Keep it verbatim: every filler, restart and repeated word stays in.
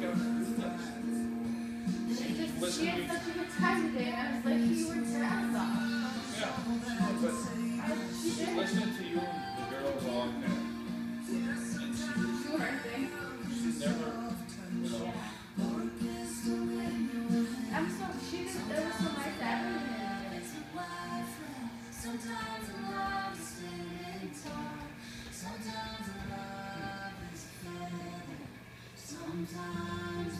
She just, Listen she to had me. such a good time today, and I was like, you worked your ass off. Yeah, but She she's did. listening to you, the girls all day. Sure, I think. She's never, you know. Yeah. I'm so, she did, that was so nice having her. Sometimes love is standing tall. Sometimes love is fading. Sometimes